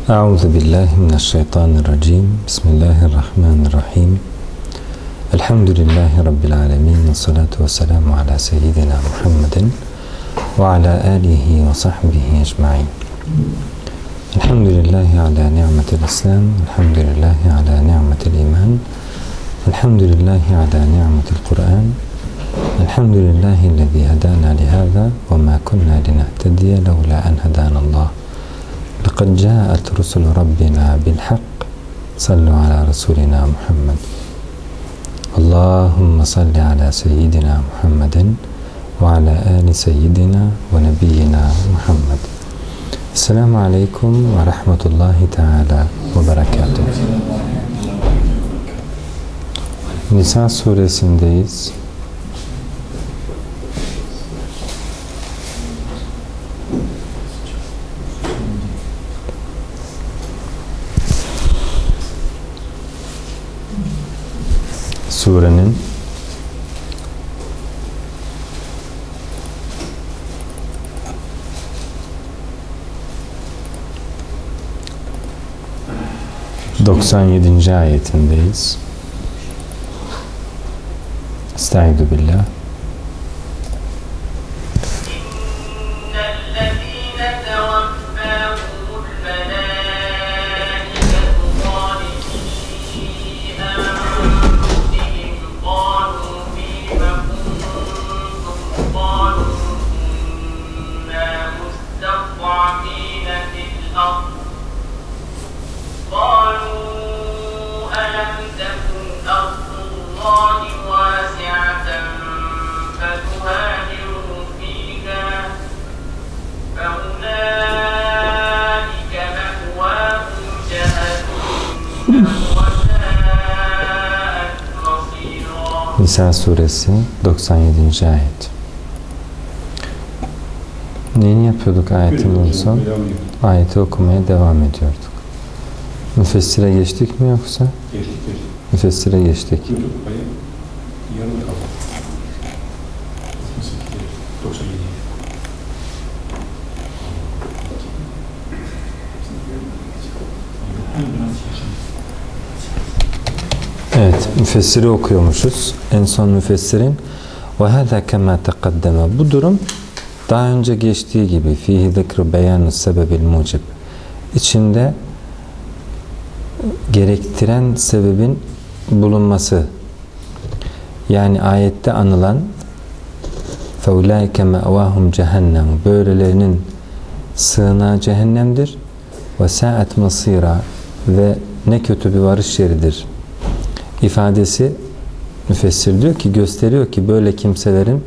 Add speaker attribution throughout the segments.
Speaker 1: Euzu billahi mineşşeytanirracim. Bismillahirrahmanirrahim. Elhamdülillahi rabbil alamin. Essalatu vesselamu ala seyyidina Muhammedin ve ala alihi ve sahbihi ecmaîn. Elhamdülillahi ala ni'metil İslam, elhamdülillahi ala ni'metil iman, elhamdülillahi ala ni'metil Kur'an. Elhamdülillahillezî hedâna lihâzâ ve mâ kunnâ linehtediye levlâ en hedânallâh. لَقَدْ جَاءَتْ رُسُلُ رَبِّنَا بِالْحَقِّ صَلُّوا عَلَى رَسُولِنَا مُحَمَّدٍ اللهم صل على سيدنا محمد وعلى آل سيدنا ونبينا محمد. Esselamu Aleyküm ve Rahmetullahi Teala ve Berekatuhu. Nisa suresindeyiz. Surenin 97. ayetindeyiz. Estaizu billah. Nisa suresi 97. ayet. Neyini yapıyorduk ayetin en son? Ayeti okumaya devam ediyorduk. Müfessire geçtik mi yoksa?
Speaker 2: Geçtik.
Speaker 1: Müfessire geçtik.
Speaker 2: Yarım kaldı. 97.
Speaker 1: Evet, müfessiri okuyormuşuz. En son müfessirin وَهَذَا كَمَا تَقَدَّمَ. Bu durum daha önce geçtiği gibi فِيهِ ذِكْرُ بَيَانُ السَّبَبِ الْمُوجِبِ. İçinde gerektiren sebebin bulunması. Yani ayette anılan فَاُولَٰئِكَ مَأْوَاهُمْ cehennem. Böylelerinin sığınağı cehennemdir. وَسَاءَتْ مَصِيرًا. Ve ne kötü bir varış yeridir ifadesi müfessir diyor ki, gösteriyor ki böyle kimselerin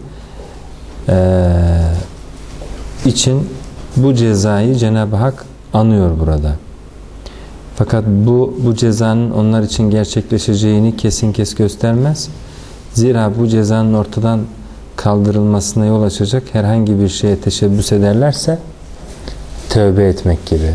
Speaker 1: için bu cezayı Cenab-ı Hak anıyor burada. Fakat bu cezanın onlar için gerçekleşeceğini kesin kes göstermez. Zira bu cezanın ortadan kaldırılmasına yol açacak herhangi bir şeye teşebbüs ederlerse tövbe etmek gibi,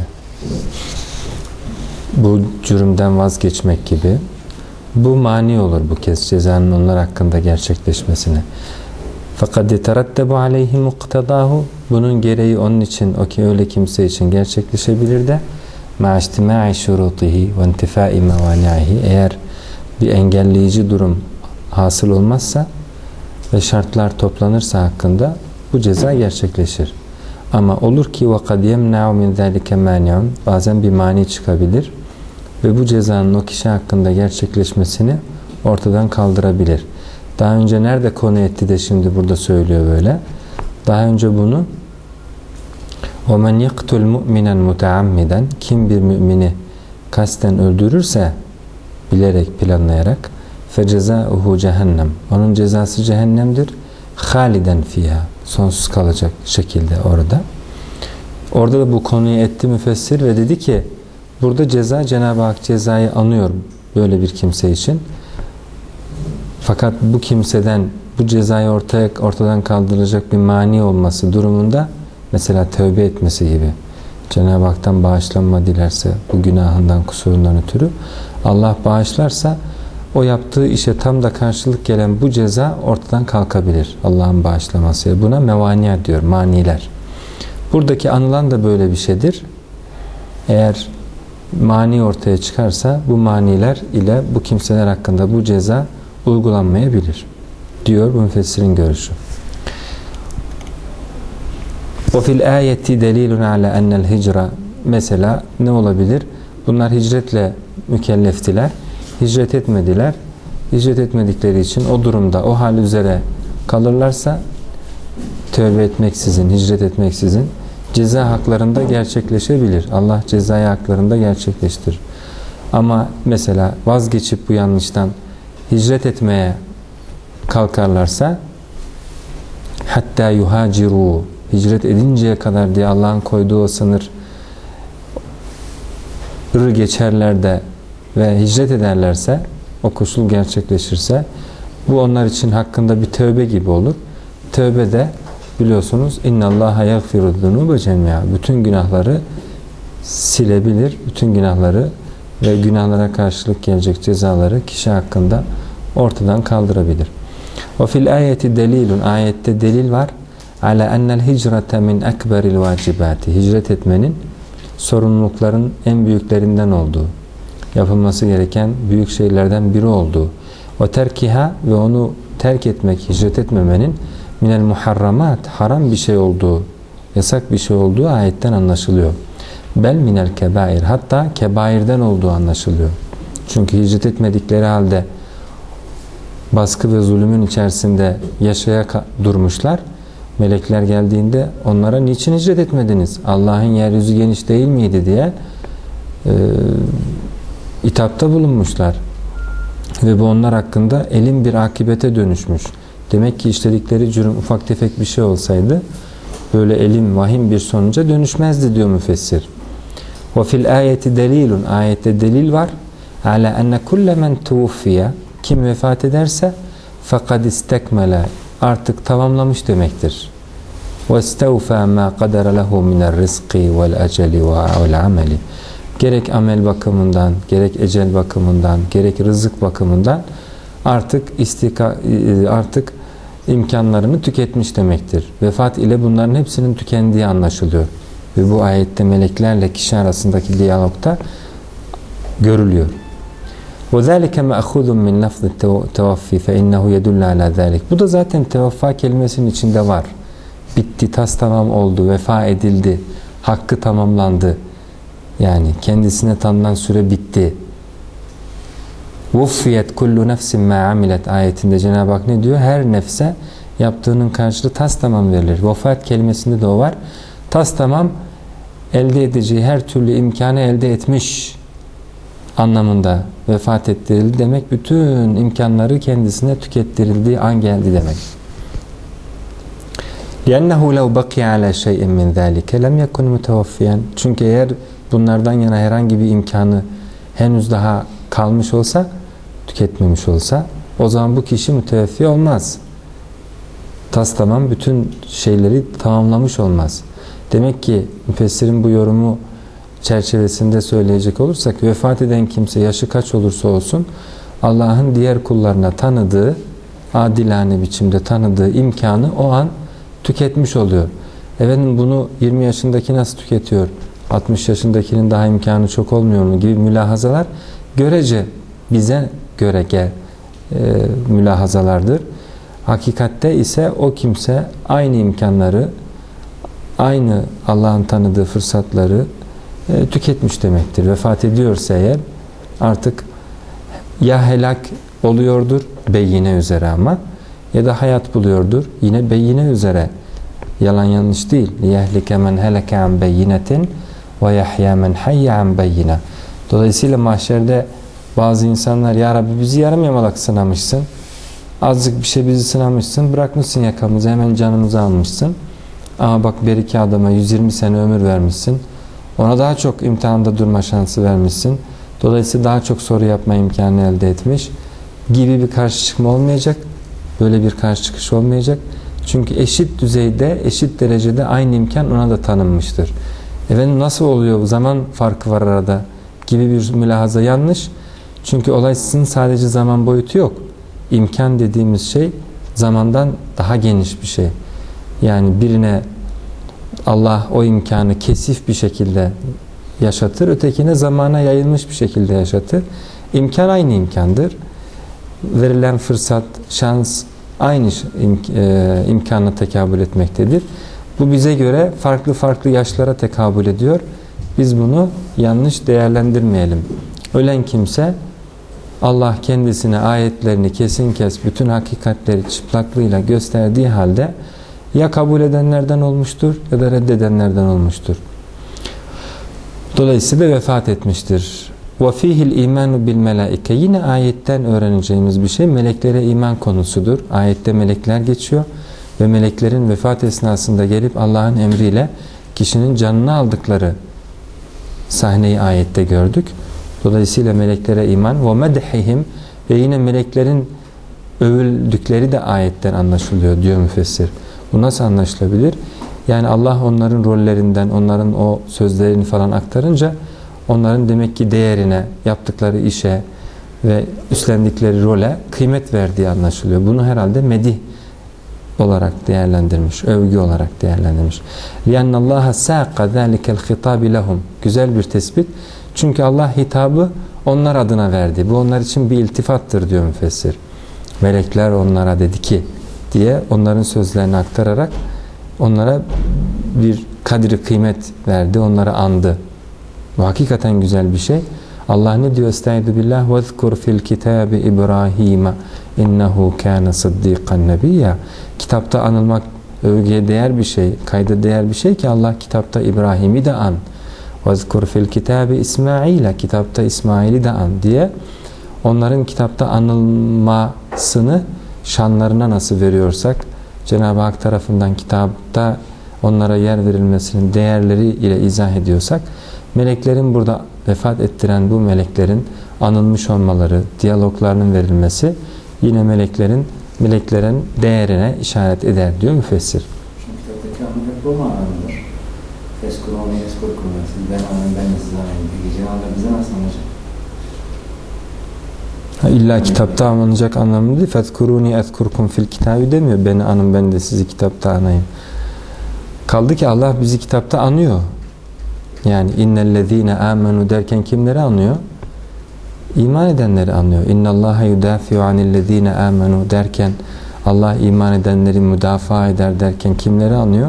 Speaker 1: bu cürümden vazgeçmek gibi, bu mani olur bu kez cezanın onlar hakkında gerçekleşmesine. Fakat yeterattabu aleyhi muktadahu. Bunun gereği onun için, o ki öyle kimse için gerçekleşebilir de ma'iştimai şurutihi ve intifai mevani'ihi. Eğer bir engelleyici durum hasıl olmazsa ve şartlar toplanırsa hakkında bu ceza gerçekleşir. Ama olur ki وَقَدْ يَمْنَعُ مِنْ ذَٰلِكَ مَانِعٌ. Bazen bir mani çıkabilir ve bu cezanın o kişi hakkında gerçekleşmesini ortadan kaldırabilir. Daha önce nerede konu etti de şimdi burada söylüyor böyle. Daha önce bunu وَمَنْ يَقْتُلْ مُؤْمِنًا مُتَعَمِّدًا. Kim bir mümini kasten öldürürse, bilerek, planlayarak, فَجَزَاؤُهُ cehennem. Onun cezası cehennemdir. خَالِدًا فِيهَا. Sonsuz kalacak şekilde orada. Orada da bu konuyu etti müfessir ve dedi ki burada ceza, Cenab-ı Hak cezayı anıyor böyle bir kimse için. Fakat bu kimseden bu cezayı ortadan kaldıracak bir mani olması durumunda, mesela tövbe etmesi gibi, Cenab-ı Hak'tan bağışlanma dilerse bu günahından, kusurundan ötürü, Allah bağışlarsa o yaptığı işe tam da karşılık gelen bu ceza ortadan kalkabilir Allah'ın bağışlamasıyla. Buna mevaniye diyor, maniler. Buradaki anılan da böyle bir şeydir. Eğer mani ortaya çıkarsa bu maniler ile bu kimseler hakkında bu ceza uygulanmayabilir diyor bu müfessirin görüşü. وَفِي الْآيَةِ دَلِيلٌ عَلَى أَنَّ الْهِجْرَ Mesela ne olabilir? Bunlar hicretle mükelleftiler. Hicret etmediler. Hicret etmedikleri için o durumda, o hal üzere kalırlarsa tövbe etmeksizin, hicret etmeksizin ceza haklarında gerçekleşebilir. Allah cezayı haklarında gerçekleştirir. Ama mesela vazgeçip bu yanlıştan hicret etmeye kalkarlarsa hatta yuhaciru hicret edinceye kadar diye Allah'ın koyduğu o sınırı geçerler de ve hicret ederlerse, o koşul gerçekleşirse bu onlar için hakkında bir tövbe gibi olur. Tövbe de biliyorsunuz innallaha yagfiru'z-zunuba cemia. Bütün günahları silebilir. Bütün günahları ve günahlara karşılık gelecek cezaları kişi hakkında ortadan kaldırabilir. Ve fil ayeti delilun. Ayette delil var. Ala ennel hicrete min ekberil vacibati. Hicret etmenin sorumlulukların en büyüklerinden olduğu, yapılması gereken büyük şeylerden biri olduğu, o terkiha ve onu terk etmek, hicret etmemenin minel muharramat, haram bir şey olduğu, yasak bir şey olduğu ayetten anlaşılıyor. Bel minel kebair, hatta kebairden olduğu anlaşılıyor. Çünkü hicret etmedikleri halde baskı ve zulümün içerisinde yaşaya durmuşlar. Melekler geldiğinde onlara niçin hicret etmediniz? Allah'ın yeryüzü geniş değil miydi diye itapta bulunmuşlar. Ve bu onlar hakkında elin bir akibete dönüşmüş. Demek ki işledikleri cürüm ufak tefek bir şey olsaydı böyle elim vahim bir sonuca dönüşmezdi diyor müfessir. Ve fil ayeti delilun. Ayette delil var. Ala enne kulle men tuvfiye. Kim vefat ederse fakad istekmele. Artık tamamlamış demektir. وَاسْتَوْفَى مَا قَدَرَ لَهُ مِنَ الرِّزْقِ وَالْأَجَلِ وَالْعَمَلِ. Gerek amel bakımından, gerek ecel bakımından, gerek rızık bakımından artık imkanlarını tüketmiş demektir. Vefat ile bunların hepsinin tükendiği anlaşılıyor. Ve bu ayette meleklerle kişi arasındaki diyalogda görülüyor. وَذَٰلِكَ مَأْخُذٌ مِنْ لَفْظِ التَّوَفِّي فَاِنَّهُ يَدُلَّ عَلَى ذَٰلِكَ. Bu da zaten tevaffa kelimesinin içinde var. Bitti, tas tamam oldu, vefa edildi, hakkı tamamlandı. Yani kendisine tanınan süre bitti. وَفِّيَتْ كُلُّ نَفْسٍ مَا عَمِلَتْ ayetinde Cenab-ı Hak ne diyor? Her nefse yaptığının karşılığı tas tamam verilir. Vefat kelimesinde de o var. Tas tamam elde edeceği her türlü imkanı elde etmiş anlamında vefat ettirildi demek, bütün imkanları kendisine tükettirildiği an geldi demek. لِأَنَّهُ لَوْ بَقِيَ عَلَى شَيْءٍ مِنْ ذَٰلِكَ لَمْ يَكُنْ مُتَوَفِّيًا. Çünkü eğer bunlardan yana herhangi bir imkanı henüz daha kalmış olsa, tüketmemiş olsa, o zaman bu kişi müteveffi olmaz. Tas tamam bütün şeyleri tamamlamış olmaz. Demek ki müfessirin bu yorumu çerçevesinde söyleyecek olursak, vefat eden kimse yaşı kaç olursa olsun Allah'ın diğer kullarına tanıdığı, adilane biçimde tanıdığı imkanı o an tüketmiş oluyor. Efendim bunu 20 yaşındaki nasıl tüketiyor? 60 yaşındakinin daha imkanı çok olmuyor mu gibi mülahazalar görece bize göre mülahazalardır. Hakikatte ise o kimse aynı imkanları, aynı Allah'ın tanıdığı fırsatları tüketmiş demektir. Vefat ediyorsa eğer artık ya helak oluyordur beyine üzere ama, ya da hayat buluyordur yine beyine üzere. Yalan yanlış değil. لِيَهْلِكَ مَنْ هَلَكَ عَنْ بَيِّنَةٍ وَيَحْيَا مَنْ حَيَّ عَنْ بَيِّنَةٍ. Dolayısıyla mahşerde bazı insanlar, ya Rabbi bizi yarım yamalak sınamışsın, azıcık bir şey bizi sınamışsın, bırakmışsın yakamızı, hemen canımızı almışsın. Ama bak bir iki adama 120 sene ömür vermişsin, ona daha çok imtihanda durma şansı vermişsin, dolayısıyla daha çok soru yapma imkanı elde etmiş gibi bir karşı çıkma olmayacak. Böyle bir karşı çıkış olmayacak. Çünkü eşit düzeyde, eşit derecede aynı imkan ona da tanınmıştır. Efendim nasıl oluyor? Zaman farkı var arada gibi bir mülahaza yanlış. Çünkü olay sizin sadece zaman boyutu yok. İmkan dediğimiz şey zamandan daha geniş bir şey. Yani birine Allah o imkanı kesif bir şekilde yaşatır. Ötekine zamana yayılmış bir şekilde yaşatır. İmkan aynı imkandır. Verilen fırsat, şans aynı imkanla tekabül etmektedir. Bu bize göre farklı farklı yaşlara tekabül ediyor. Biz bunu yanlış değerlendirmeyelim. Ölen kimse Allah kendisine ayetlerini kesin kes, bütün hakikatleri çıplaklığıyla gösterdiği halde ya kabul edenlerden olmuştur ya da reddedenlerden olmuştur. Dolayısıyla vefat etmiştir. وَفِيهِ الْا۪يمَانُ بِالْمَلَائِكَ Yine ayetten öğreneceğimiz bir şey meleklere iman konusudur. Ayette melekler geçiyor ve meleklerin vefat esnasında gelip Allah'ın emriyle kişinin canını aldıkları sahneyi ayette gördük. Dolayısıyla meleklere iman وَمَدْحِهِمْ ve yine meleklerin övüldükleri de ayetten anlaşılıyor diyor müfessir. Bu nasıl anlaşılabilir? Yani Allah onların rollerinden, onların o sözlerini falan aktarınca onların demek ki değerine, yaptıkları işe ve üstlendikleri role kıymet verdiği anlaşılıyor. Bunu herhalde medih olarak değerlendirmiş, övgü olarak değerlendirmiş. لِيَنَّ اللّٰهَ سَاقَ ذَٰلِكَ الْخِطَابِ لَهُمْ Güzel bir tespit. Çünkü Allah hitabı onlar adına verdi. Bu onlar için bir iltifattır diyor müfessir. Melekler onlara dedi ki diye onların sözlerini aktararak onlara bir kadri kıymet verdi, onları andı. Bu hakikaten güzel bir şey. Allah ne diyor? Estaizu billah وَذْكُرْ فِي الْكِتَابِ إِبْرَاهِيمَ اِنَّهُ كَانَ صَدِّيقًا نَبِيًّا Kitapta anılmak övgüye değer bir şey, kayda değer bir şey ki Allah kitapta İbrahim'i de an. وَذْكُرْ فِي الْكِتَابِ إِسْمَاعِيلَ Kitapta İsmail'i de an diye onların kitapta anılmasını şanlarına nasıl veriyorsak Cenab-ı Hak tarafından kitapta onlara yer verilmesinin değerleri ile izah ediyorsak meleklerin burada vefat ettiren bu meleklerin anılmış olmaları, diyaloglarının verilmesi yine meleklerin değerine işaret eder diyor müfessir.
Speaker 3: Çünkü kitaptaki anlayacak bu manadadır. Feskuruni eskurkum ben anlayayım, ben de size anlayayım. Peki Cenab-ı Hak bize nasıl anlayacak?
Speaker 1: İlla kitapta anılacak anlamı değil. Fezkuruni ezkurkum fil kitabı demiyor. Beni anın, ben de sizi kitapta anayım. Kaldı ki Allah bizi kitapta anıyor. Yani innellezine amenu derken kimleri anıyor? İman edenleri anıyor. İnnallaha yudafi'u anillezine amenu derken Allah iman edenleri müdafaa eder derken kimleri anıyor?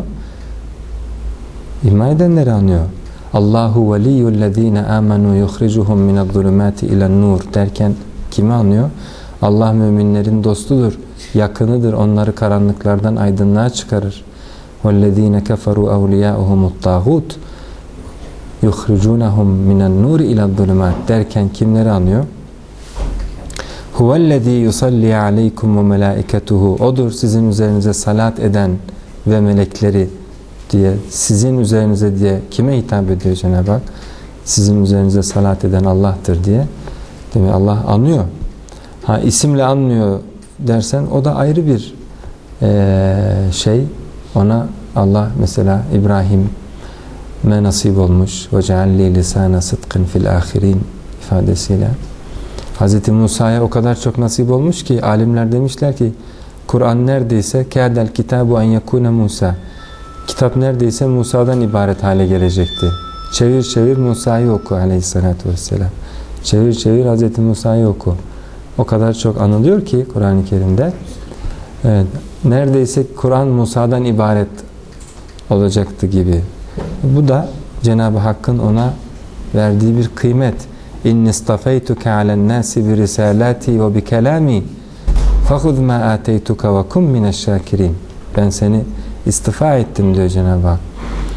Speaker 1: İman edenleri anıyor. Allahu veliyyullezine amenu yukhricuhum minezzulumati ilen-nur derken kimi anıyor? Allah müminlerin dostudur, yakınıdır, onları karanlıklardan aydınlığa çıkarır. وَالَّذ۪ينَ كَفَرُوا اَوْلِيَاءُهُمُ الطَّاغُوتُ يُخْرِجُونَهُمْ مِنَ النُّورِ اِلَى الظُّلُمَاتِ derken kimleri anıyor? هُوَ الَّذ۪ي يُصَلِّي عَلَيْكُمْ وَمَلَائِكَتُهُ Odur sizin üzerinize salat eden ve melekleri diye, sizin üzerinize diye kime hitap ediyor Cenab-ı Hak? Sizin üzerinize salat eden Allah'tır diye. Değil mi? Allah anıyor. Ha, isimle anmıyor dersen o da ayrı bir şey. Ona Allah mesela İbrahim'e nasip olmuş. وَجَعَلِّي لِسَانَ صِدْقٍ فِي الْآخِرِينَ ifadesiyle. Hz. Musa'ya o kadar çok nasip olmuş ki alimler demişler ki Kur'an neredeyse kâdel kitabu en yekûne Musa. Kitap neredeyse Musa'dan ibaret hale gelecekti. Çevir çevir Musa'yı oku aleyhissalatü vesselam. Çevir çevir Hz. Musa'yı oku. O kadar çok anılıyor ki Kur'an-ı Kerim'de. Evet, neredeyse Kur'an Musa'dan ibaret olacaktı gibi. Bu da Cenab-ı Hakk'ın ona verdiği bir kıymet. İnni istafeytuke ale'n-nâsi bi risalati ve bi kelâmi fehud mâ âteytuke ve kum mineşşâkirîn. Ben seni istifa ettim diyor Cenab-ı Hak.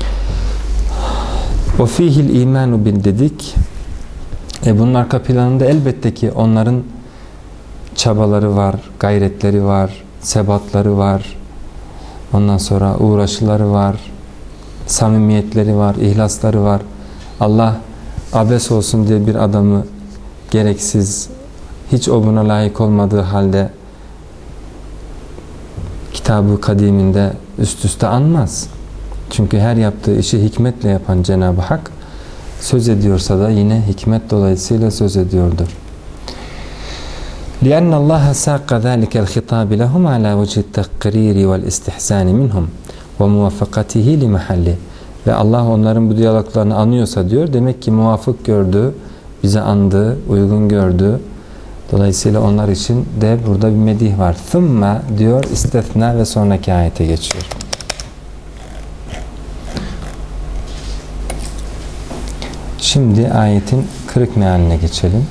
Speaker 1: O fihil imanu bil dedik. Bunun arka planında elbette ki onların çabaları var, gayretleri var, sebatları var. Ondan sonra uğraşıları var, samimiyetleri var, ihlasları var. Allah abes olsun diye bir adamı gereksiz, hiç o buna layık olmadığı halde kitab-ı kadiminde üst üste anmaz. Çünkü her yaptığı işi hikmetle yapan Cenab-ı Hak söz ediyorsa da yine hikmet dolayısıyla söz ediyordur. لِأَنَّ اللّٰهَ سَاقَ ذَٰلِكَ الْخِطَابِ لَهُمْ عَلَى وَجْهِ التَّقْرِيرِ وَالْاِسْتِحْسَانِ مِنْهُمْ وَمُوَفَّقَتِهِ لِمَحَلِّهِ ve Allah onların bu diyaloglarını anıyorsa diyor, demek ki muvafık gördü, bize andı, uygun gördü. Dolayısıyla onlar için de burada bir medih var. Thumma diyor, istethna ve sonraki ayete geçiyor. Şimdi ayetin kırık mealine geçelim.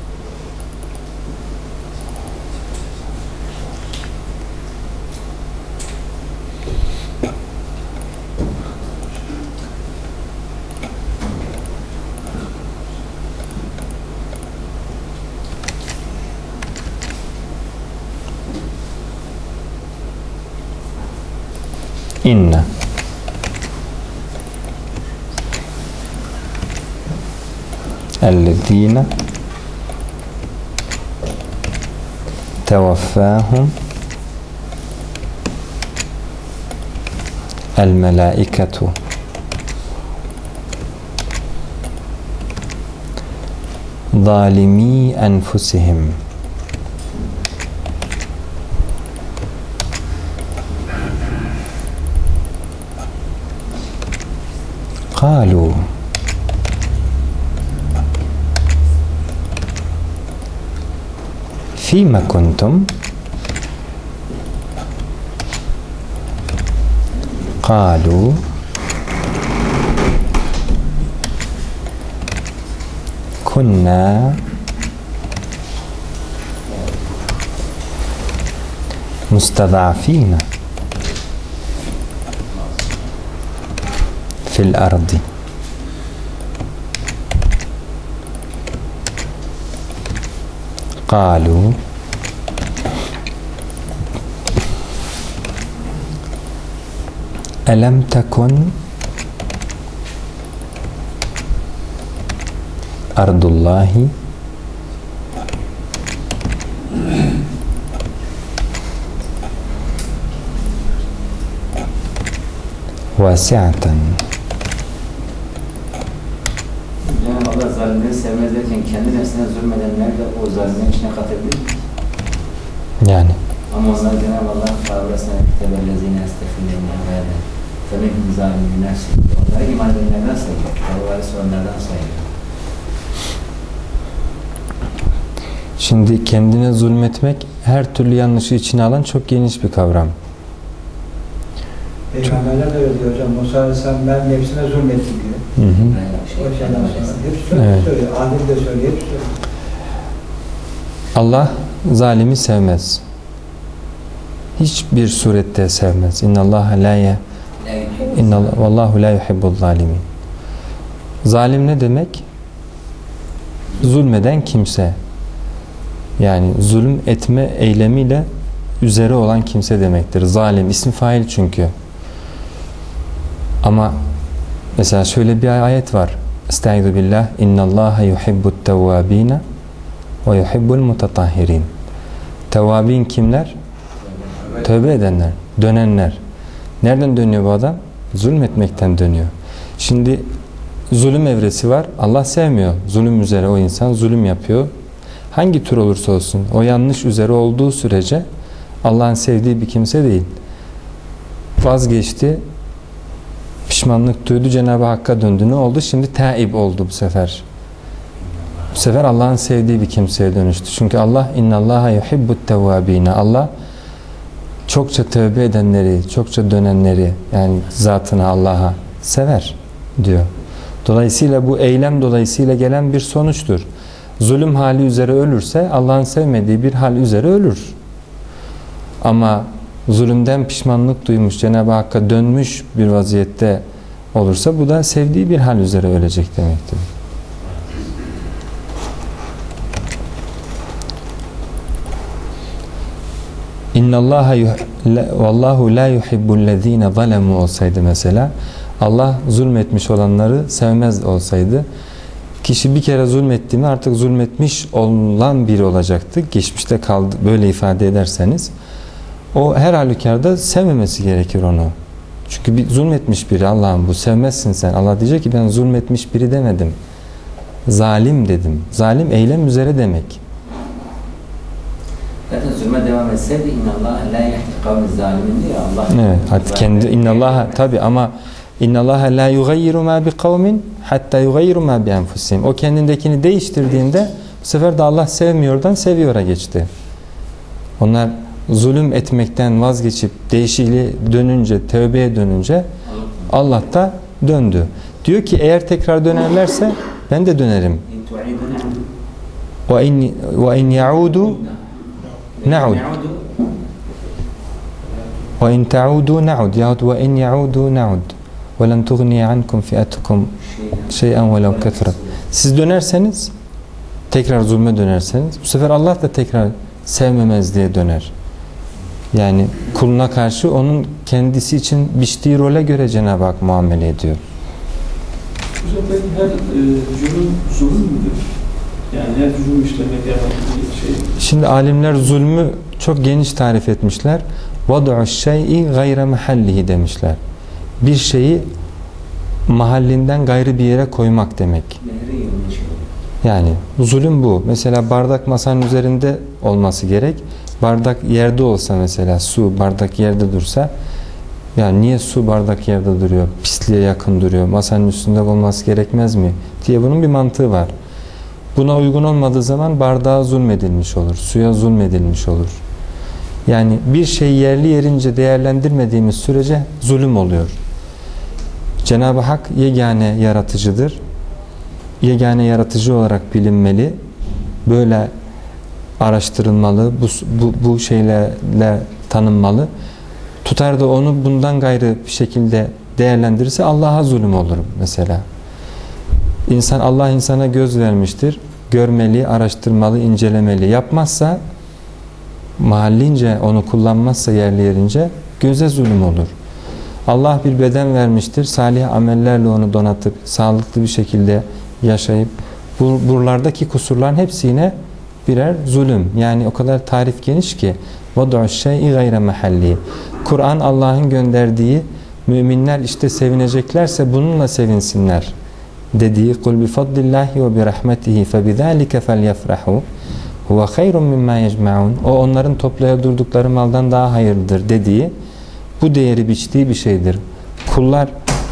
Speaker 1: İnne ellezîne tevaffâhum el melâiketu zâlimî enfusihim قالوا فيما كنتم قالوا كنا مستضعفين في الأرض قالوا ألم تكن أرض الله واسعة.
Speaker 3: Cenab-ı Allah zalimleri sevmez derken kendi nefsine zulmedenler de o zalimlerin içine katabilir mi?
Speaker 1: Yani
Speaker 3: Ama onlar Cenab-ı Allah fabrasına tebellezine estefirlerini verdi. Femin zalimin nefsi. Onları iman edenlerden sayıyor. Varisi onlardan sayıyor.
Speaker 1: şimdi kendine zulmetmek her türlü yanlışı içine alan çok geniş bir kavram.
Speaker 4: Peygamberler de öyle diyor hocam. Musa Aleyhisselam ben nefsine zulmettim diyor.
Speaker 1: Hı hı.
Speaker 4: O şeyden sonra. Hep
Speaker 1: Evet.
Speaker 4: söylüyor. Adil de söylüyor. Hep söylüyor.
Speaker 1: Allah zalimi sevmez. Hiçbir surette sevmez. İnnallâhe vallahu la yuhibbul zalimin. Zalim ne demek? Zulmeden kimse. Yani zulüm etme eylemiyle üzere olan kimse demektir. Zalim ismi fail çünkü. Ama mesela şöyle bir ayet var. Estaizu billah. İnnallâhe yuhibbut tevvâbîne ve yuhibbul mutatahhirin. Tevvabin kimler? Tövbe edenler, dönenler. Nereden dönüyor bu adam? Zulmetmekten dönüyor. Şimdi zulüm evresi var. Allah sevmiyor. Zulüm üzere o insan zulüm yapıyor. Hangi tür olursa olsun o yanlış üzere olduğu sürece Allah'ın sevdiği bir kimse değil. Vazgeçti. Pişmanlık duydu. Cenab-ı Hakk'a döndü. Ne oldu? Şimdi taib oldu bu sefer. Bu sefer Allah'ın sevdiği bir kimseye dönüştü. Çünkü Allah innallaha yuhibbut tevvabine. Allah çokça tövbe edenleri, çokça dönenleri yani zatına Allah'a sever diyor. Dolayısıyla bu eylem dolayısıyla gelen bir sonuçtur. Zulüm hali üzere ölürse Allah'ın sevmediği bir hal üzere ölür. Ama zulümden pişmanlık duymuş, Cenab-ı Hakk'a dönmüş bir vaziyette olursa bu da sevdiği bir hal üzere ölecek demektir. İnnallaha vallahu la yuhibbullezine zalemu olsaydı mesela, Allah zulmetmiş olanları sevmez olsaydı, kişi bir kere zulmetti mi artık zulmetmiş olan biri olacaktı. Geçmişte kaldı böyle ifade ederseniz o her halükarda sevmemesi gerekir onu. Çünkü bir zulmetmiş biri, Allah'ım bu sevmezsin sen. Allah diyecek ki ben zulmetmiş biri demedim. Zalim dedim. Zalim eylem üzere demek.
Speaker 3: Zaten zulme devam etseydi innallâhe lâ yehdi kavmi zalimin diyor Allah.
Speaker 1: Evet. Hadi kendi innallâhe tabi ama İnnallâhe lâ yugayyiru mâ bi kavmin hattâ yugayyiru mâ bi enfusihim. O kendindekini değiştirdiğinde bu sefer de Allah sevmiyordan seviyora geçti. Onlar zulüm etmekten vazgeçip değişikliğe dönünce, tövbeye dönünce Allah da döndü. Diyor ki eğer tekrar dönerlerse ben de dönerim. Ve in yaudu na'ud. Ve in ta'udu na'ud yahut ve in yaudu na'ud. Ve len tughni ankum fi'atukum şey'en ve lev kethret. Siz dönerseniz, tekrar zulme dönerseniz, bu sefer Allah da tekrar sevmemezliğe döner. Yani kuluna karşı onun kendisi için biçtiği role göre Cenab-ı Hak muamele ediyor.
Speaker 2: Hocam peki her zulüm müdür? Yani her zulüm işlemek bir şey.
Speaker 1: Şimdi alimler zulmü çok geniş tarif etmişler. وَضُعُ الشَّيْءِ غَيْرَ مَحَلِّهِ demişler. Bir şeyi mahallinden gayrı bir yere koymak demek. Yani zulüm bu. Mesela bardak masanın üzerinde olması gerek. Bardak yerde olsa mesela, su bardak yerde dursa, yani niye su bardak yerde duruyor, pisliğe yakın duruyor, masanın üstünde olması gerekmez mi diye bunun bir mantığı var. Buna uygun olmadığı zaman bardağa zulmedilmiş olur, suya zulmedilmiş olur. Yani bir şeyi yerli yerince değerlendirmediğimiz sürece zulüm oluyor. Cenab-ı Hak yegane yaratıcıdır. Yegane yaratıcı olarak bilinmeli. Böyle araştırılmalı, bu şeylerle tanınmalı. Tutar da onu bundan gayrı bir şekilde değerlendirirse Allah'a zulüm olur mesela. Allah insana göz vermiştir. Görmeli, araştırmalı, incelemeli. Yapmazsa, mahallince onu kullanmazsa yerli yerince göze zulüm olur. Allah bir beden vermiştir. Salih amellerle onu donatıp sağlıklı bir şekilde yaşayıp buralardaki kusurların hepsine birer zulüm. Yani o kadar tarif geniş ki وَضُعُ الشَّيْءِ غَيْرَ مَحَلِّهِ. Kur'an Allah'ın gönderdiği, müminler işte sevineceklerse bununla sevinsinler dediği قُلْ بِفَضْلِ اللّٰهِ وَبِرَحْمَتِهِ فَبِذَٰلِكَ فَلْيَفْرَحُوا هُوَ خَيْرٌ مِمَّا يَجْمَعُونَ. O onların toplaya durdukları maldan daha hayırlıdır dediği, bu değeri biçtiği bir şeydir. Kullar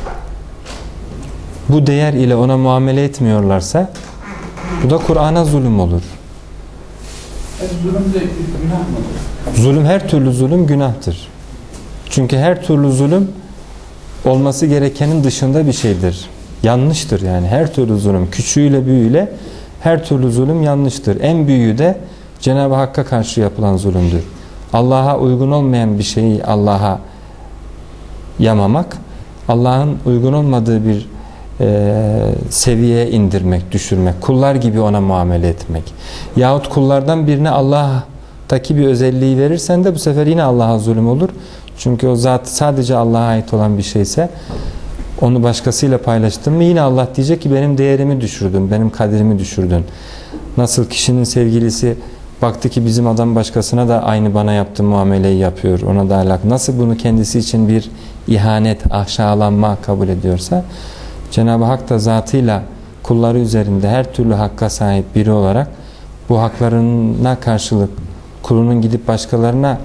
Speaker 1: bu değer ile ona muamele etmiyorlarsa bu da Kur'an'a zulüm olur.
Speaker 2: Zulüm de günah mıdır?
Speaker 1: Zulüm, her türlü zulüm günahtır. Çünkü her türlü zulüm olması gerekenin dışında bir şeydir. Yanlıştır yani. Her türlü zulüm, küçüğüyle büyüğüyle her türlü zulüm yanlıştır. En büyüğü de Cenab-ı Hakk'a karşı yapılan zulümdür. Allah'a uygun olmayan bir şeyi Allah'a yamamak, Allah'ın uygun olmadığı bir seviyeye indirmek, düşürmek, kullar gibi ona muamele etmek. Yahut kullardan birine Allah'taki bir özelliği verirsen de bu sefer yine Allah'a zulüm olur. Çünkü o zat sadece Allah'a ait olan bir şeyse, onu başkasıyla paylaştın mı yine Allah diyecek ki benim değerimi düşürdün, benim kaderimi düşürdün. Nasıl kişinin sevgilisi baktı ki bizim adam başkasına da aynı bana yaptığı muameleyi yapıyor, ona da alakalı. Nasıl bunu kendisi için bir ihanet, aşağılanma kabul ediyorsa, Cenab-ı Hak da zatıyla kulları üzerinde her türlü hakka sahip biri olarak bu haklarına karşılık kulunun gidip başkalarına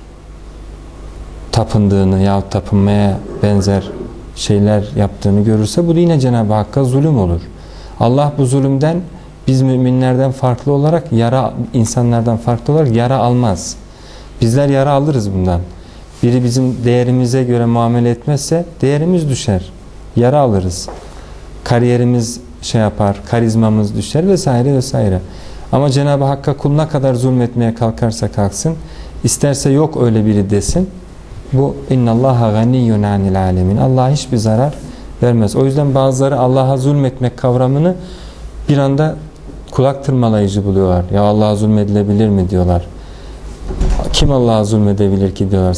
Speaker 1: tapındığını yahut tapınmaya benzer şeyler yaptığını görürse bu da yine Cenab-ı Hakk'a zulüm olur. Allah bu zulümden biz müminlerden farklı olarak insanlardan farklı olarak yara almaz. Bizler yara alırız bundan. Biri bizim değerimize göre muamele etmezse değerimiz düşer. Yara alırız. Kariyerimiz karizmamız düşer vesaire vesaire. Ama Cenab-ı Hakk'a kul ne kadar zulmetmeye kalkarsa kalksın, isterse yok öyle biri desin. Bu innallaha ganiyyun anil alemin. Allah hiçbir zarar vermez. O yüzden bazıları Allah'a zulmetmek kavramını bir anda kulak tırmalayıcı buluyorlar. Ya Allah'a zulmedilebilir mi diyorlar. Kim Allah'a zulmedebilir ki diyorlar.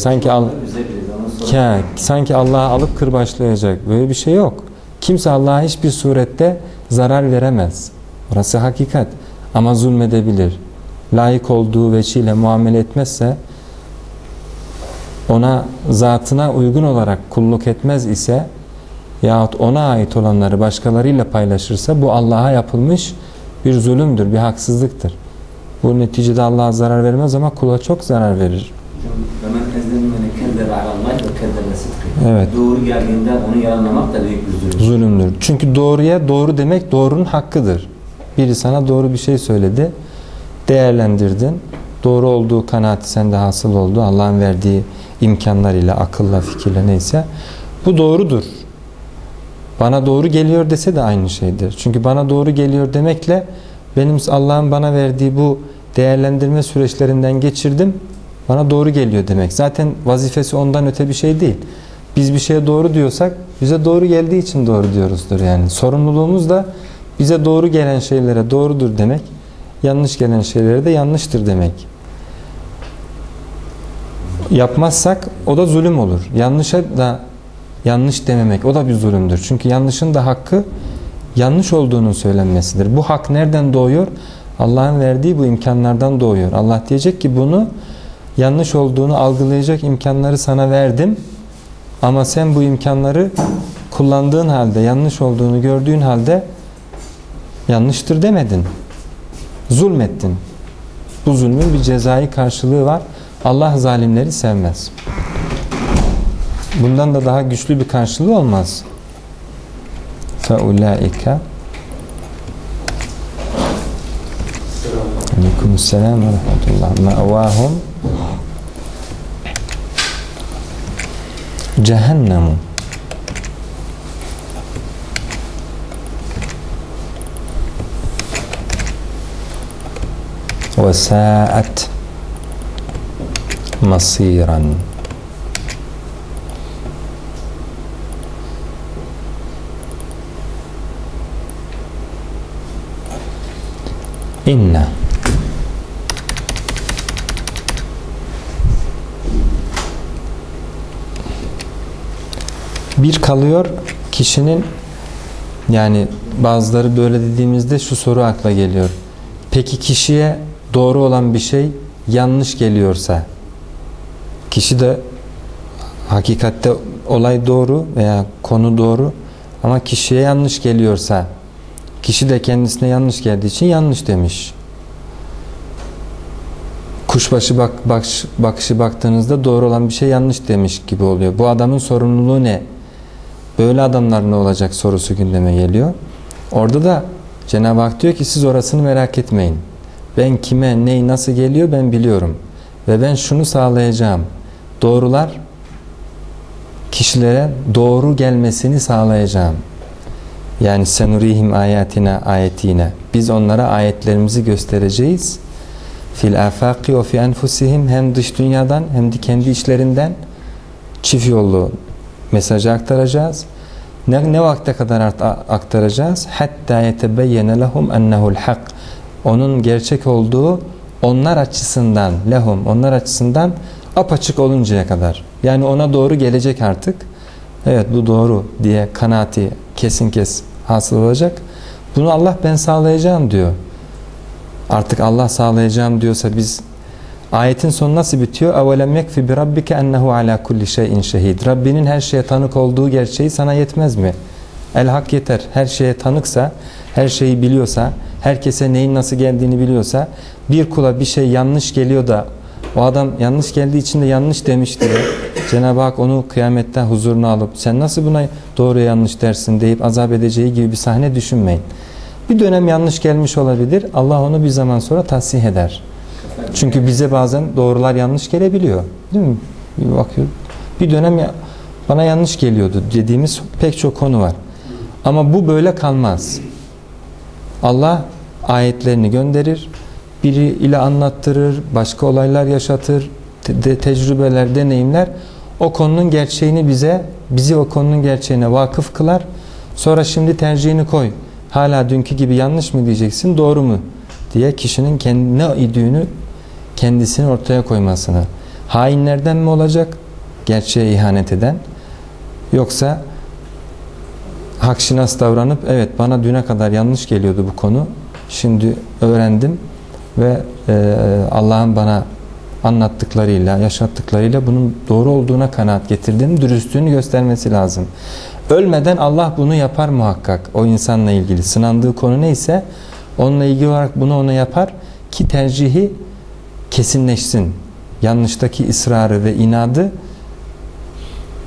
Speaker 1: Sanki Allah'a alıp kırbaçlayacak. Böyle bir şey yok. Kimse Allah'a hiçbir surette zarar veremez. Orası hakikat. Ama zulmedebilir. Layık olduğu veçiyle muamele etmezse, ona zatına uygun olarak kulluk etmez ise yahut ona ait olanları başkalarıyla paylaşırsa bu Allah'a yapılmış bir zulümdür, bir haksızlıktır. Bu neticede Allah'a zarar vermez ama kula çok zarar verir.
Speaker 3: وَكَذَّبَ صِدْقِهِ.
Speaker 1: Evet.
Speaker 3: Doğru geldiğinde onu yalanlamak da büyük bir zulüm.
Speaker 1: Zulümdür. Çünkü doğruya doğru demek doğrunun hakkıdır. Biri sana doğru bir şey söyledi, değerlendirdin. Doğru olduğu kanaati sende hasıl oldu. Allah'ın verdiği imkanlar ile, akılla, fikirle neyse. Bu doğrudur. Bana doğru geliyor dese de aynı şeydir. Çünkü bana doğru geliyor demekle benim Allah'ın bana verdiği bu değerlendirme süreçlerinden geçirdim. Bana doğru geliyor demek. Zaten vazifesi ondan öte bir şey değil. Biz bir şeye doğru diyorsak bize doğru geldiği için doğru diyoruzdur yani. Sorumluluğumuz da bize doğru gelen şeylere doğrudur demek. Yanlış gelen şeylere de yanlıştır demek. Yapmazsak o da zulüm olur. Yanlışa da yanlış dememek o da bir zulümdür. Çünkü yanlışın da hakkı yanlış olduğunun söylenmesidir. Bu hak nereden doğuyor? Allah'ın verdiği bu imkanlardan doğuyor. Allah diyecek ki bunu yanlış olduğunu algılayacak imkanları sana verdim. Ama sen bu imkanları kullandığın halde, yanlış olduğunu gördüğün halde yanlıştır demedin. Zulmettin. Bu zulmün bir cezai karşılığı var. Allah zalimleri sevmez. Bundan da daha güçlü bir karşılığı olmaz. فَاُولَٰئِكَ Aleykümselam ve rahmetullah. مَأْوَاهُمْ cehennemu. وَسَاءَتْ مَصِيرًا. İnne bir kalıyor kişinin, yani bazıları böyle dediğimizde şu soru akla geliyor. Peki kişiye doğru olan bir şey yanlış geliyorsa, kişi de hakikatte olay doğru veya konu doğru ama kişiye yanlış geliyorsa, kişi de kendisine yanlış geldiği için yanlış demiş. Kuşbaşı bakışı baktığınızda doğru olan bir şey yanlış demiş gibi oluyor. Bu adamın sorumluluğu ne? Böyle adamlar ne olacak sorusu gündeme geliyor. Orada da Cenab-ı Hak diyor ki siz orasını merak etmeyin. Ben kime, ney, nasıl geliyor ben biliyorum. Ve ben şunu sağlayacağım. Doğrular kişilere doğru gelmesini sağlayacağım. Yani senurihim ayatina ayetine. Biz onlara ayetlerimizi göstereceğiz. Fil afaqi ve fi enfusihim, hem dış dünyadan hem de kendi içlerinden çift yollu mesajı aktaracağız. Ne vakte kadar aktaracağız? Hatta yetebeyyene lehum ennehu'l hak. Onun gerçek olduğu onlar açısından, lehum, onlar açısından apaçık oluncaya kadar. Yani ona doğru gelecek artık. Evet bu doğru diye kanaati kesin hasıl olacak. Bunu Allah ben sağlayacağım diyor. Artık Allah sağlayacağım diyorsa biz, ayetin sonu nasıl bitiyor? اَوَلَمْ يَكْفِ بِرَبِّكَ اَنَّهُ عَلَى كُلِّ شَيْءٍ شَهِيدٍ. Rabbinin her şeye tanık olduğu gerçeği sana yetmez mi? El-hak yeter. Her şeye tanıksa, her şeyi biliyorsa, herkese neyin nasıl geldiğini biliyorsa, bir kula bir şey yanlış geliyor da o adam yanlış geldiği için de yanlış demiş diye Cenab-ı Hak onu kıyamette huzuruna alıp sen nasıl buna doğru yanlış dersin deyip azap edeceği gibi bir sahne düşünmeyin. Bir dönem yanlış gelmiş olabilir. Allah onu bir zaman sonra tahsih eder. Çünkü bize bazen doğrular yanlış gelebiliyor. Değil mi? Bir bakıyorum. Bir dönem bana yanlış geliyordu dediğimiz pek çok konu var. Ama bu böyle kalmaz. Allah ayetlerini gönderir. Biri ile anlattırır. Başka olaylar yaşatır. Tecrübeler, deneyimler. O konunun gerçeğini bizi o konunun gerçeğine vakıf kılar. Sonra şimdi tercihini koy. Hala dünkü gibi yanlış mı diyeceksin, doğru mu diye kişinin ne idüğünü kendisini ortaya koymasını. Hainlerden mi olacak? Gerçeğe ihanet eden. Yoksa hakşinas davranıp evet bana düne kadar yanlış geliyordu bu konu. Şimdi öğrendim ve Allah'ın bana anlattıklarıyla, yaşattıklarıyla bunun doğru olduğuna kanaat getirdim. Dürüstlüğünü göstermesi lazım. Ölmeden Allah bunu yapar muhakkak. O insanla ilgili sınandığı konu neyse onunla ilgili olarak bunu ona yapar ki tercihi kesinleşsin. Yanlıştaki ısrarı ve inadı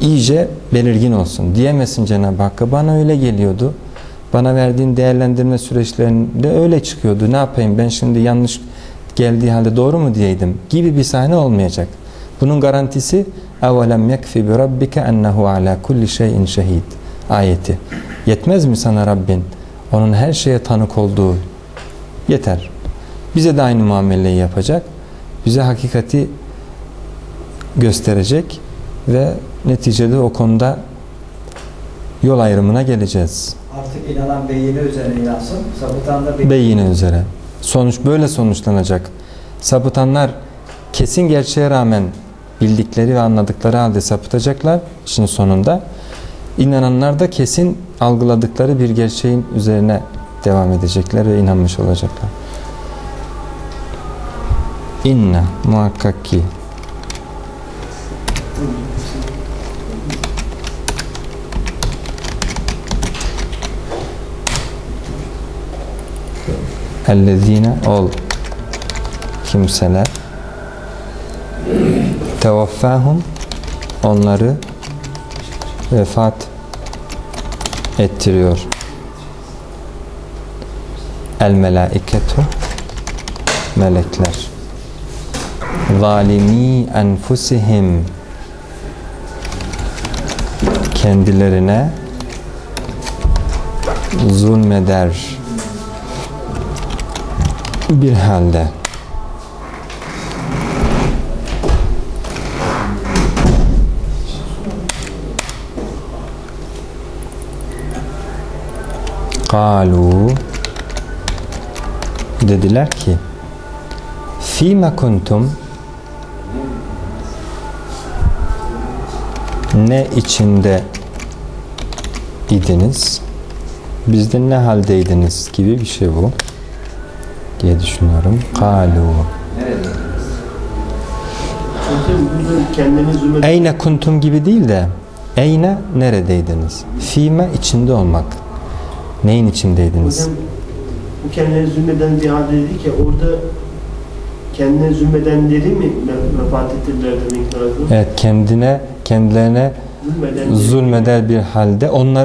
Speaker 1: iyice belirgin olsun. Diyemesin Cenab-ı Hakk'a, bana öyle geliyordu. Bana verdiğin değerlendirme süreçlerinde öyle çıkıyordu. Ne yapayım ben şimdi, yanlış geldiği halde doğru mu diyeydim gibi bir sahne olmayacak. Bunun garantisi اَوَلَمْ يَكْفِ بِرَبِّكَ اَنَّهُ عَلَى كُلِّ شَيْءٍ شَهِيدٍ ayeti. Yetmez mi sana Rabbin? Onun her şeye tanık olduğu yeter. Bize de aynı muameleyi yapacak. Bize hakikati gösterecek ve neticede o konuda yol ayrımına geleceğiz.
Speaker 4: Artık inanan beyine üzerine inansın, sapıtan da
Speaker 1: Beyine üzere. Sonuç böyle sonuçlanacak. Sapıtanlar kesin gerçeğe rağmen bildikleri ve anladıkları halde sapıtacaklar işin sonunda. İnananlar da kesin algıladıkları bir gerçeğin üzerine devam edecekler ve inanmış olacaklar. İnne muhakkak ki ellezine ol kimseler tevaffahum onları vefat ettiriyor. El melaiketu melekler. Zalimi enfusihim kendilerine zulmeder bir halde. Kalu dediler ki fîme kuntum ne içinde idiniz, bizde ne haldeydiniz gibi bir şey bu diye düşünüyorum. Kalu eyne kuntum gibi değil de eyne neredeydiniz? Fîme içinde olmak. Neyin içindeydiniz?
Speaker 5: Hocam, bu kendine zulmeden bir halde dedik ya, orada kendine zulmedenleri mi vefat ettirdiler demek lazım?
Speaker 1: Evet, kendilerine zulmeder bir halde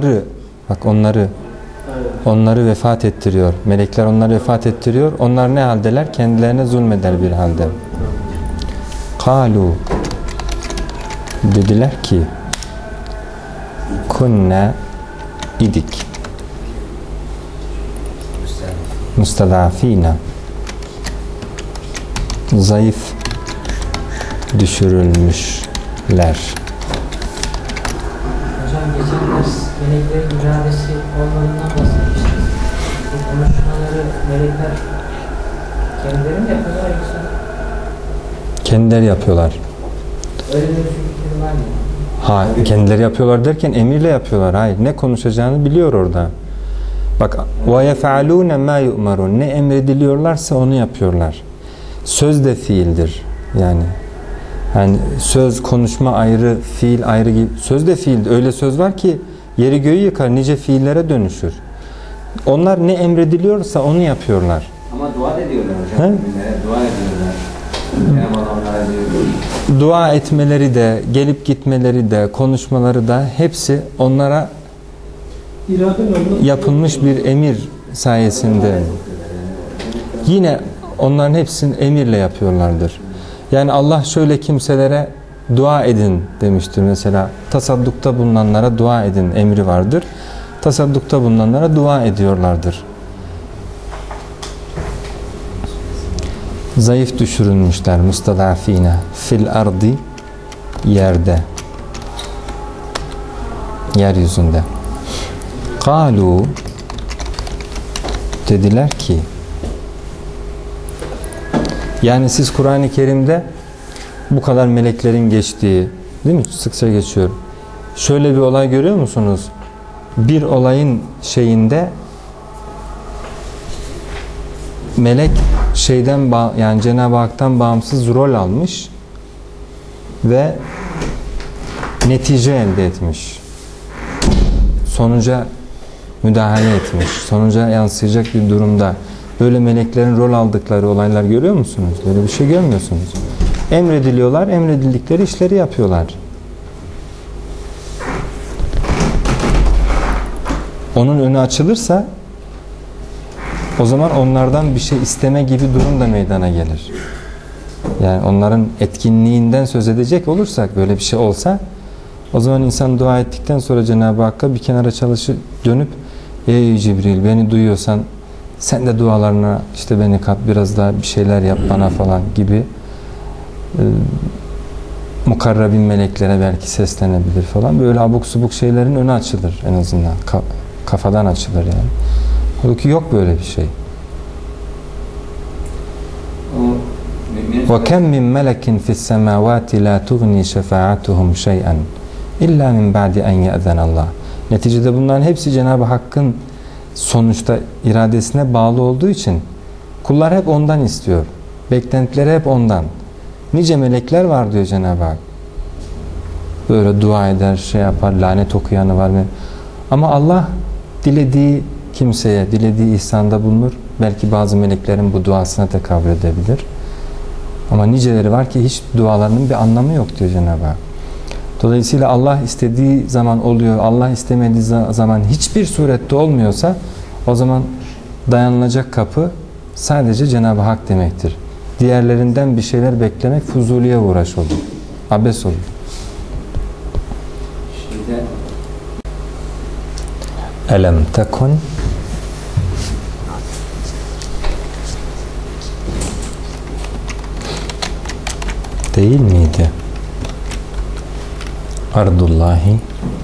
Speaker 1: onları vefat ettiriyor. Melekler onları vefat ettiriyor. Onlar ne haldeler? Kendilerine zulmeder bir halde. Kalu dediler ki kunna idik mustadafina zayıf düşürülmüşler.
Speaker 6: Hocam geçen ders meleklerin iradesi olmadığından bahsetmiştiniz. Bu konuşmaları melekler kendileri mi yapıyorlar yoksa?
Speaker 1: Kendileri yapıyorlar.
Speaker 6: Öyle bir fikir var mı?
Speaker 1: Ha, kendileri yapıyorlar derken emirle yapıyorlar. Hayır, ne konuşacağını biliyor orada. Bak, وَيَفْعَلُونَ مَا يُؤْمَرُونَ ne emrediliyorlarsa onu yapıyorlar. Söz de fiildir. Yani söz, konuşma ayrı, fiil ayrı gibi. Söz de fiildir. Öyle söz var ki yeri göğü yıkar, nice fiillere dönüşür. Onlar ne emrediliyorsa onu yapıyorlar.
Speaker 3: Ama dua ediyorlar hocam. Dua ediyorlar.
Speaker 1: Dua etmeleri de, gelip gitmeleri de, konuşmaları da hepsi onlara yapılmış bir emir sayesinde. Yine onların hepsini emirle yapıyorlardır. Yani Allah şöyle kimselere dua edin demiştir. Mesela tasaddukta bulunanlara dua edin emri vardır. Tasaddukta bulunanlara dua ediyorlardır. Zayıf düşürülmüşler mustadafine fil ardi yerde, yeryüzünde. Kalu dediler ki, yani siz Kur'an-ı Kerim'de bu kadar meleklerin geçtiği, değil mi? Sıkça geçiyor. Şöyle bir olay görüyor musunuz? Bir olayın şeyinde melek yani Cenab-ı Hak'tan bağımsız rol almış ve netice elde etmiş. Sonuca müdahale etmiş. Sonuca yansıyacak bir durumda. Böyle meleklerin rol aldıkları olaylar görüyor musunuz? Böyle bir şey görmüyorsunuz. Emrediliyorlar, emredildikleri işleri yapıyorlar. onun önü açılırsa o zaman onlardan bir şey isteme gibi durum da meydana gelir. Yani onların etkinliğinden söz edecek olursak, böyle bir şey olsa, o zaman insan dua ettikten sonra Cenab-ı Hakk'a bir kenara dönüp ey Cibril, beni duyuyorsan sen de dualarına işte beni kat, biraz daha bir şeyler yap bana falan gibi mukarrabin meleklere belki seslenebilir falan. Böyle abuk subuk şeylerin önü açılır en azından. Kafadan açılır yani. Halbuki yok böyle bir şey. وَكَمْ مِنْ مَلَكٍ فِي السَّمَاوَاتِ لَا تُغْنِي شَفَاعَتُهُمْ شَيْئًا اِلَّا مِنْ بَعْدِ اَنْ يَأْذَنَ اللّٰهِ. Neticede bunların hepsi Cenab-ı Hakk'ın sonuçta iradesine bağlı olduğu için kullar hep ondan istiyor. Beklentileri hep ondan. Nice melekler var diyor Cenab-ı Hak. Böyle dua eder, şey yapar, lanet okuyanı var mı? Ama Allah dilediği kimseye, dilediği ihsanda bulunur. Belki bazı meleklerin bu duasına tekabül edebilir. Ama niceleri var ki hiç dualarının bir anlamı yok diyor Cenab-ı Hak. Dolayısıyla Allah istediği zaman oluyor, Allah istemediği zaman hiçbir surette olmuyorsa o zaman dayanılacak kapı sadece Cenab-ı Hak demektir. Diğerlerinden bir şeyler beklemek fuzuliye uğraş olur. Abes olur. Elem tekun değil miydi? Ardullahi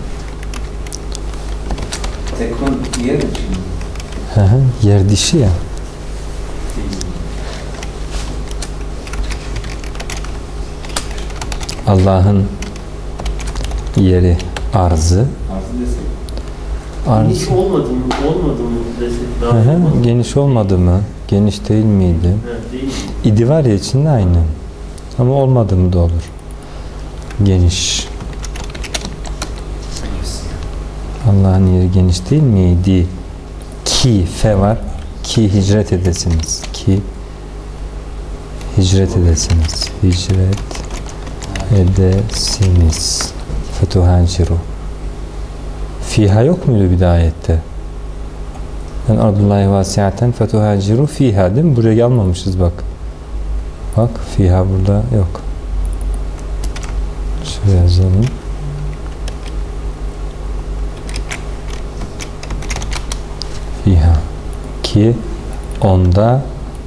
Speaker 3: tekun yer için.
Speaker 1: Yer dişi ya. Allah'ın yeri arzı.
Speaker 5: Geniş olmadı mı desek daha olmaz.
Speaker 1: Geniş olmadı mı? Geniş değil miydi?
Speaker 5: Evet, değil.
Speaker 1: İdi var ya içinde aynı. Ama olmadı mı da olur. Geniş. Allah'ın yeri geniş değil miydi? Ki fe var. Ki hicret edesiniz. Ki hicret edesiniz. Hicret edesiniz. Fetuhanciru. Fiha yok muydu bir de ayette? Yani ardullahi vasiaten fetuhaciru fiha değil mi? Buraya almamışız bak. Bak fiha burada yok. Şuraya yazalım. Fiha. Ki onda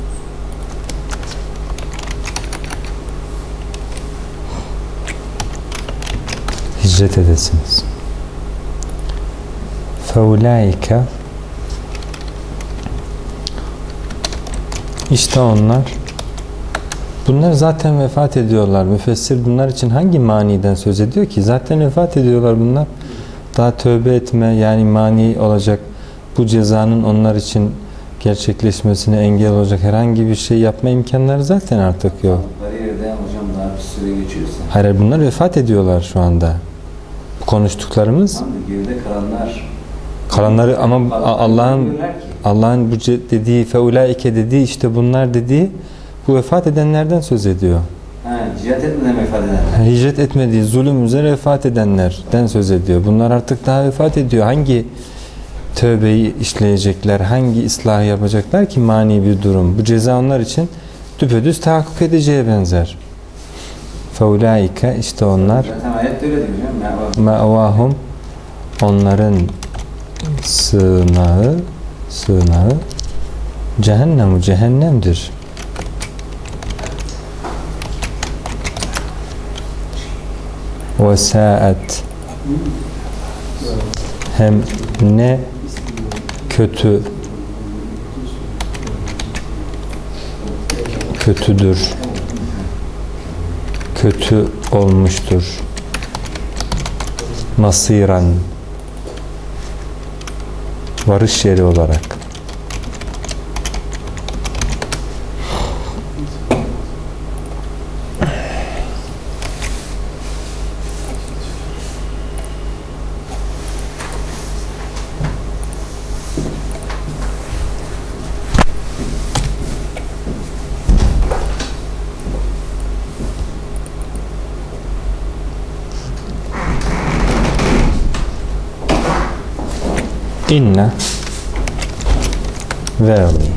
Speaker 1: hicret edesiniz. Feulaike işte bunlar zaten vefat ediyorlar. Müfessir bunlar için hangi maniden söz ediyor ki? Zaten vefat ediyorlar bunlar. Daha tövbe etme yani mani olacak bu cezanın onlar için gerçekleşmesine engel olacak herhangi bir şey yapma imkanları zaten artık yok.
Speaker 3: Yerde hocam daha bir süre geçiyorsa.
Speaker 1: Hayır bunlar vefat ediyorlar şu anda. Bu konuştuklarımız.
Speaker 3: Geride
Speaker 1: Kalanları ama Allah'ın bu dediği feulaike dediği işte bunlar dediği bu vefat edenlerden söz ediyor.
Speaker 3: Hicret etmeden vefat edenler.
Speaker 1: Hicret etmediği zulüm üzere vefat edenlerden söz ediyor. Bunlar artık daha vefat ediyor. Hangi tövbeyi işleyecekler, hangi ıslahı yapacaklar ki mani bir durum. Bu ceza onlar için düpedüz tahakkuk edeceğe benzer. Feulaike işte onlar
Speaker 3: Zaten ayette öyle diyor hocam.
Speaker 1: me'vahum onların sığınağı cehennemdir. Ve sa'at hem ne kötüdür. Kötü olmuştur. Masiran varış yeri olarak. inna, verily,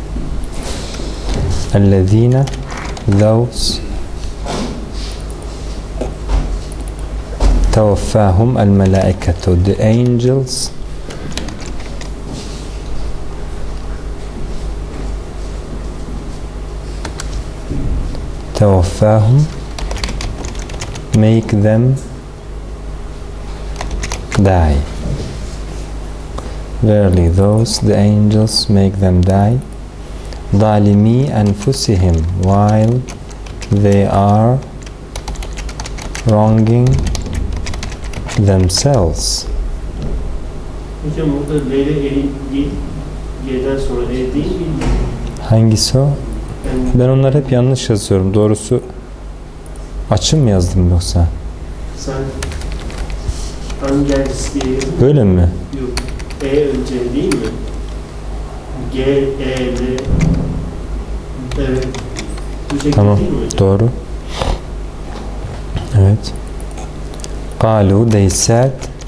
Speaker 1: ellezine, those, tawaffahum al-malaikatu, the angels, tawaffahum, make them die. Verily, those, the angels, make them die. ظالمي أنفسهم, while they are wronging themselves.
Speaker 5: Hocam burada L'de G'den sonra E değil mi?
Speaker 1: Hangisi o?
Speaker 5: Yani
Speaker 1: Ben onları hep yanlış yazıyorum. Doğrusu açım mı yazdım yoksa?
Speaker 5: sen Angels diye
Speaker 1: Öyle mi?
Speaker 5: yok. E önce değil mi? G, E, L. Evet. Bu şekilde
Speaker 1: Tamam.
Speaker 5: değil mi hocam?
Speaker 1: Doğru. Evet. قالوا, they said,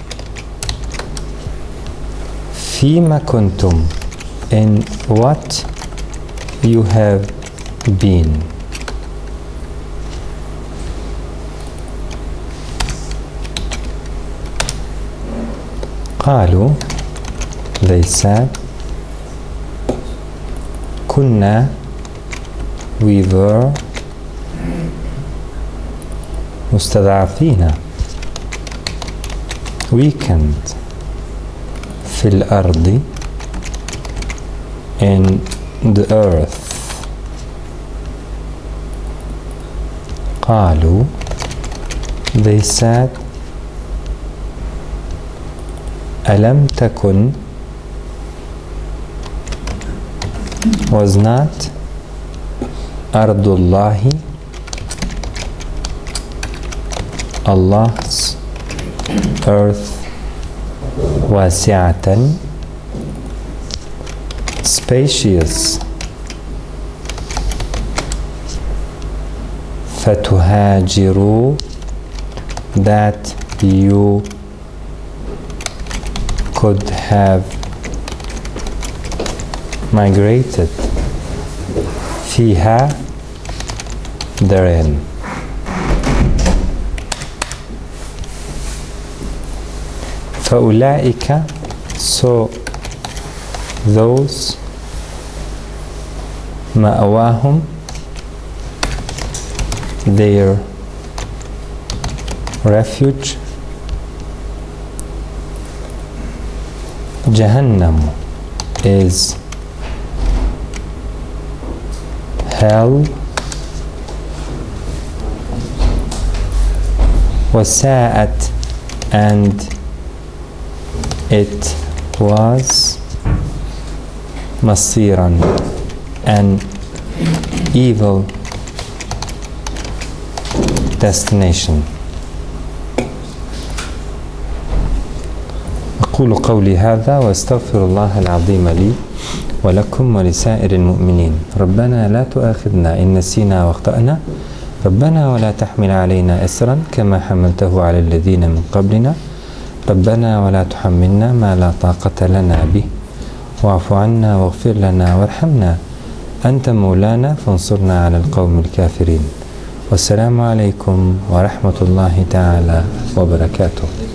Speaker 1: فيما كنتم, in what you have been. قالوا, they said, كنا, we were, مستضعفين, weakened, في الأرض, in the earth. قالوا, they said, ألم تكن, was not, أرض الله, Allah's earth, واسعة, spacious, فتهاجروا, that you could have migrated, فيها, therein. فأولئك, so those, مأواهم, their refuge, Jahannam, is hell, وساءت, and it was, مصيرا, an evil destination. أقول قولي هذا وأستغفر الله العظيم لي ولكم ولسائر المؤمنين. ربنا لا تؤاخذنا إن نسينا واخطأنا، ربنا ولا تحمل علينا إصرا كما حملته على الذين من قبلنا، ربنا ولا تحملنا ما لا طاقة لنا به، واعف عنا واغفر لنا وارحمنا أنت مولانا فانصرنا على القوم الكافرين. والسلام عليكم ورحمة الله تعالى وبركاته.